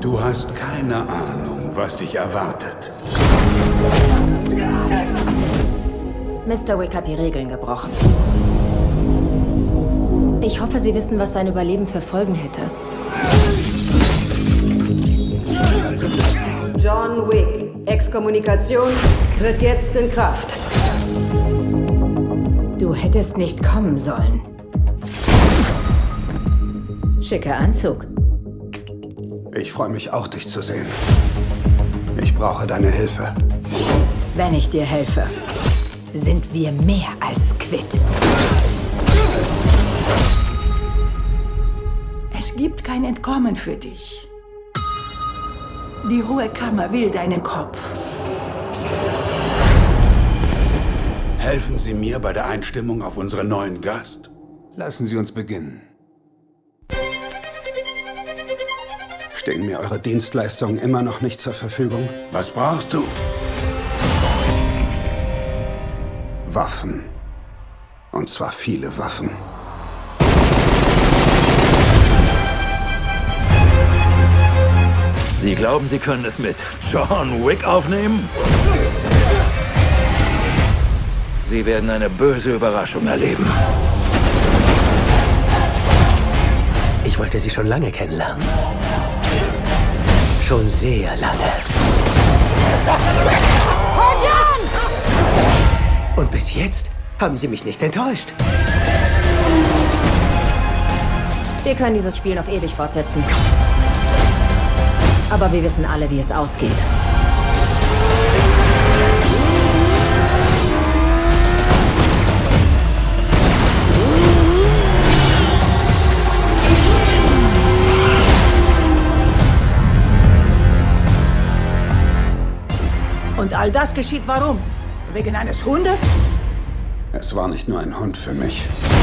Du hast keine Ahnung, was dich erwartet. Mr. Wick hat die Regeln gebrochen. Ich hoffe, Sie wissen, was sein Überleben für Folgen hätte. John Wick, Exkommunikation tritt jetzt in Kraft. Du hättest nicht kommen sollen. Schicker Anzug. Ich freue mich auch, dich zu sehen. Ich brauche deine Hilfe. Wenn ich dir helfe, sind wir mehr als quitt. Es gibt kein Entkommen für dich. Die Hohe Kammer will deinen Kopf. Helfen Sie mir bei der Einstimmung auf unseren neuen Gast. Lassen Sie uns beginnen. Stehen mir eure Dienstleistungen immer noch nicht zur Verfügung? Was brauchst du? Waffen. Und zwar viele Waffen. Sie glauben, Sie können es mit John Wick aufnehmen? Sie werden eine böse Überraschung erleben. Ich wollte Sie schon lange kennenlernen. Schon sehr lange. Und bis jetzt haben Sie mich nicht enttäuscht. Wir können dieses Spiel noch ewig fortsetzen. Aber wir wissen alle, wie es ausgeht. Und all das geschieht warum? Wegen eines Hundes? Es war nicht nur ein Hund für mich.